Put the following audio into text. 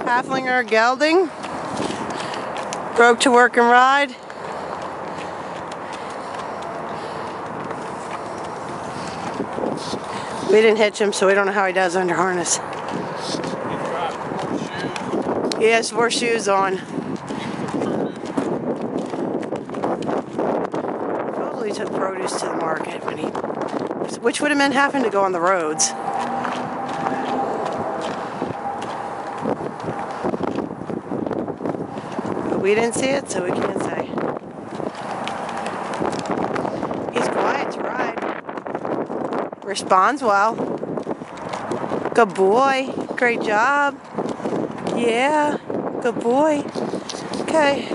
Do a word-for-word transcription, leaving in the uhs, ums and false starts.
Haflinger gelding. Broke to work and ride. We didn't hitch him, so we don't know how he does under harness. He has four shoes on. Probably took produce to the market when he, which would have meant having to go on the roads. But we didn't see it, so we can't say. He's quiet to ride. Responds well. Good boy. Great job. Yeah. Good boy. Okay.